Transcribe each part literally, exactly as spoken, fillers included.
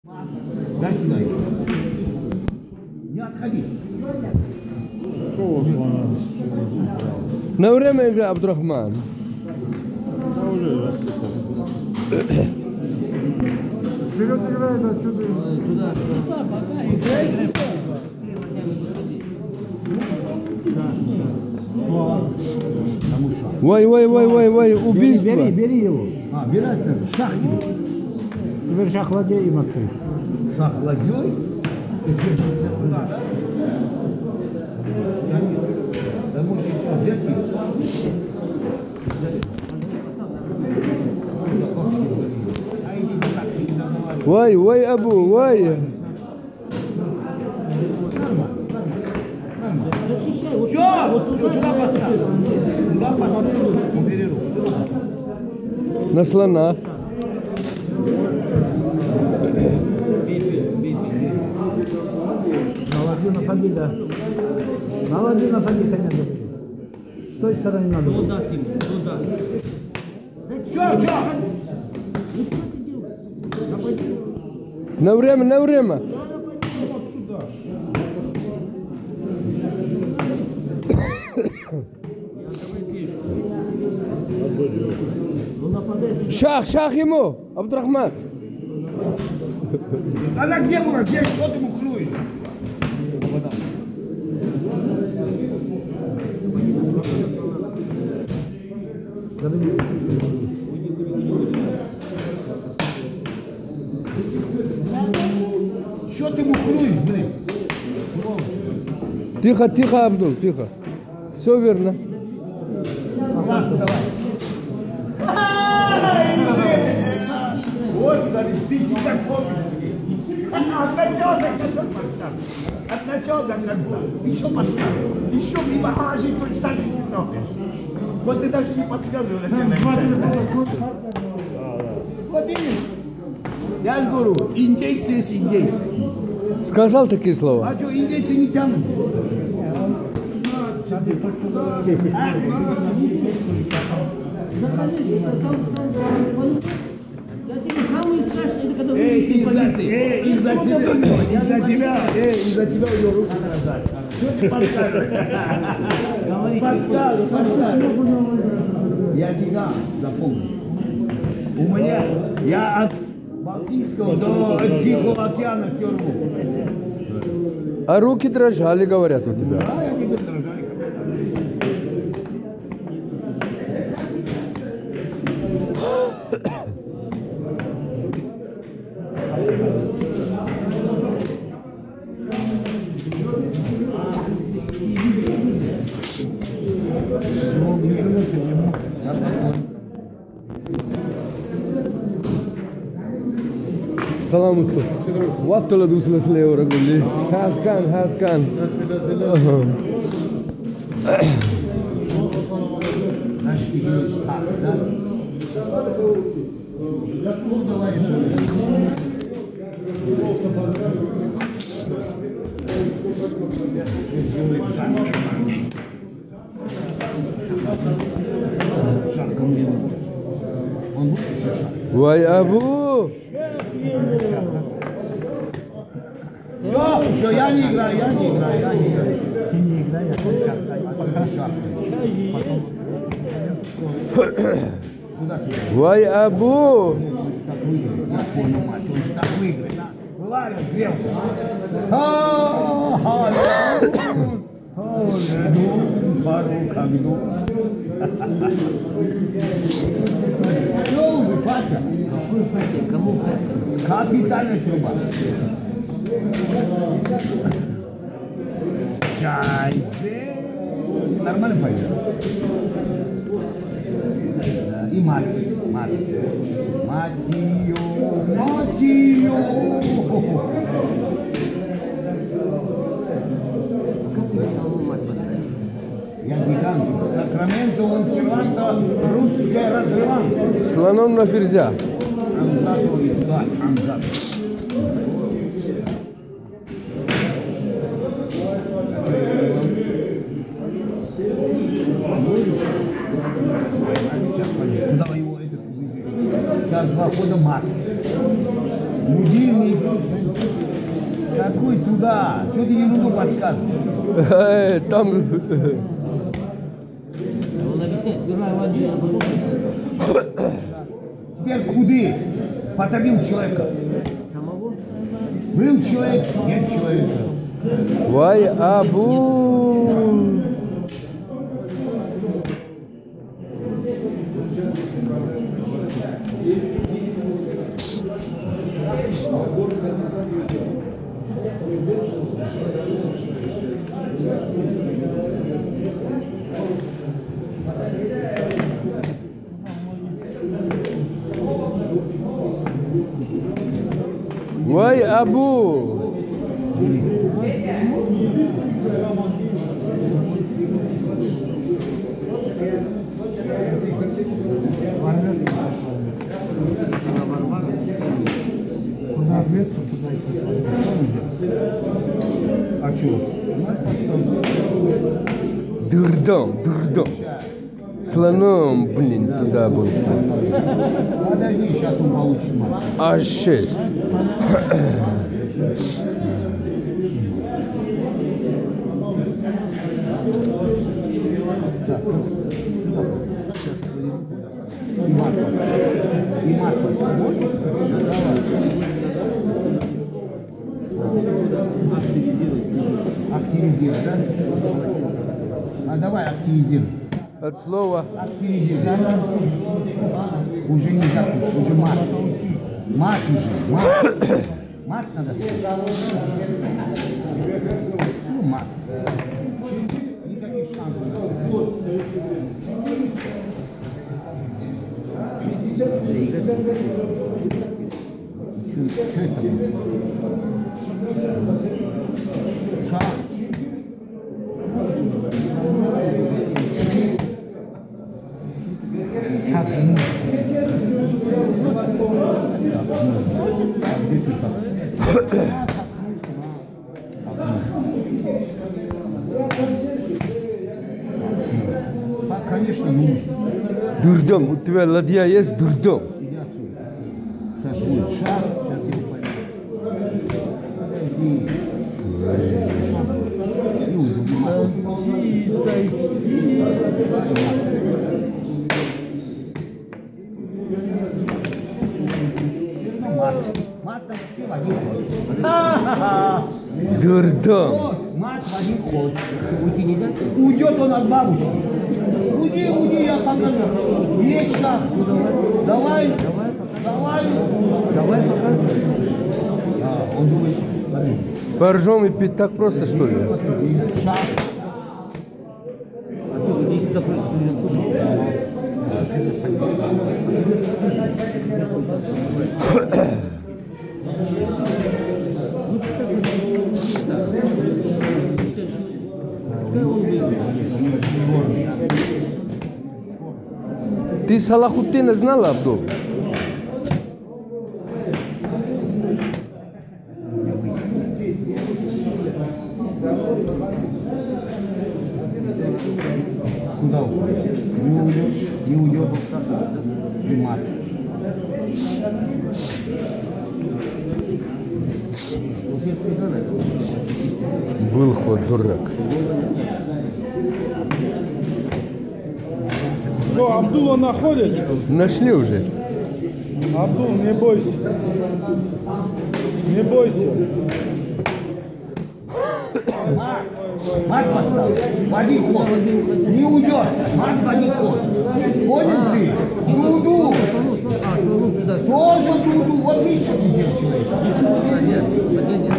Дай сюда его. Не отходи. На время игры Абдурахман. Вперед играет отсюда. Туда, туда, пока играй. Вай, вай, вай, вай, вай, убийство. Бери, бери его. А, бирать надо. Шах тебе. Теперь шах ладей им открыть. Шах ладей. Куда, да? Да можешь еще взять их. Вай, вай, Абу, вай. Все, вот сюда поставь. Туда поставь. Убери руку. На слона. Наложи на фаги, да. Наложи на фаги, коня. С той стороны надо. Туда, Сим, туда. Все, все. На время, на время. Шах, шах ему, Абдурахман. Она где была? Где? Что ты мухлюешь? Что ты мухлюешь, блин? Тихо, тихо, Абдул, тихо. Все верно. Ладно, вставай. Вот, смотри, ты всегда помнишь. От начала до конца подставь. От начала до конца. Еще подставь. Еще мимо положить точно так же ты топишь. Вот ты даже не подсказывал. Вот видишь? Я же говорю, индейцы есть индейцы. Сказал такие слова. А что, индейцы не тянут? Самое страшное, это когда вы Эй, вышли в полиции. Эй, из-за тебя, из-за тебя, эй, из-за тебя ее руки назвали. Что ты подсказываешь? Подсказывай, подсказывай. Я гигант, запомни. У меня, я от Балтийского до Тихого океана все рву. А руки дрожали, говорят, у тебя. А, я тебе дрожали. Salam usta. What tola dusla slave ragulli. Has Khan, has Khan. Значит, идешь так, да? Ну, давай. Шаг ко мне. Он будет еще шаг. Вай, Абу. Все, все, я не играю, я не играю, я не играю. Ты не играй, а ты шах. Куда ты? Вай, Абу. Так выиграет, я понял, мать, он же так выиграет. Ларин, стрелку. Что уже, Фатя? Какой факел? Кому факел? Капитальная труба. Шайбе. Нормально пойдет. Да. И мать. Мать. Мать ее. Мать ее. Как тебе самому мать поставить? Я гигант. Сакраменто, он серванто, русская разрыванка. Слоном на ферзя. Амзату и туда, Амзату. Куда его это? Сейчас два хода мат. Будильник. Какой туда? Что ты ерунду подсказываешь? Э, Там... Он объясняет, сперва воды, а потом... Теперь куды? Потопил человека. Самого? Был человек, нет человека. Вай Абу. Вай Абу. Куда ответство, туда и А что? Дурдом, дурдом. Слоном, блин, туда был. Подожди, сейчас он получит мать. А шесть. И мат. И мат. Активизируй, да? А давай активизируй. От слова. Активизируй. Уже нельзя, уже мат. Мат уже, мат. Мат надо сказать. Ну, мат. Никаких шансов. Что это было? Шаг. Шаг. Где ты там? Конечно, нужно. Дурдом. У тебя ладья есть дурдом? Иди отсюда. Сейчас будет шаг, сейчас я пойду. Подожди. Ну, мат. Мат на доске в один ход. Дурдом. Мат в один ход. Уйти нельзя? Уйдет он от бабушки. Уйди, уйди, я покажу. Есть шаг. Давай. Давай, Давай. давай показывай. А, он думает, смотри. Поржем и пить так просто, что ли? Шаг. А ты вот если закрыть, то не Ты Салахутдина знала, Абдул? Куда уходишь? Не уйдет, не уйдет. И мат. Был ход, дурак. Что, Абдула находит? Нашли уже. Абдул, не бойся. Не бойся. Мат. Мат поставил. В один ход. Не уйдет. Мат в один ход. Понял ты? Дуду. А, слону сюда. Тоже дуду. Вот видишь, что ты делаешь, человек. Ничего, молодец. Молодец.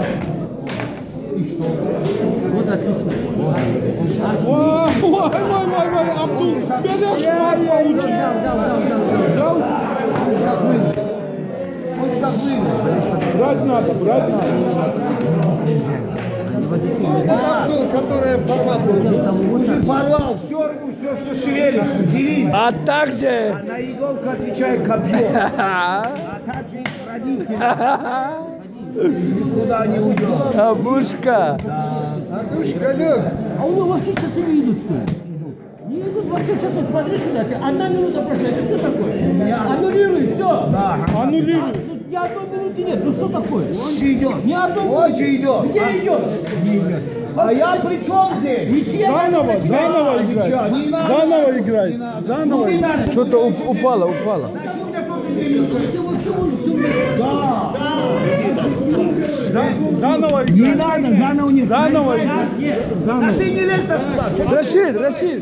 И что? Вот отлично. Ой, ой, ой, ой, ой, Абдул, берешь мат получил. Взял, взял, взял, взял. Взял? Он что был? Он что был? Брать надо, брать надо. Не возьми. Абдул, который порвал. Самого Ты шага. порвал все, рву, все, что шевелится, делись. А также... А на иголку отвечает копье. А также их родители. Никуда не уйдет. Абушка. Адушка, Люк. А у него вообще часы не идут, что ли? Не идут вообще часы. Смотри сюда. Ты одна минута прошла. Это что такое? Аннулируй, все. Аннулируй. Я одну минуту идет и нет. Ну что такое? Он же идет. Ни одной Он не же идет. Где идет? Не идет. А я при чем здесь? Ничья. Заново, заново ничего, играть. не надо. Заново играть. Не надо. Заново Ну, не играть. надо. Что-то уп- упало, упало. Хотя вы все можете все время. Да. За- Заново Не играть. надо, заново не Заново играть. Да ты не лезь на сюда. Рашид, Рашид.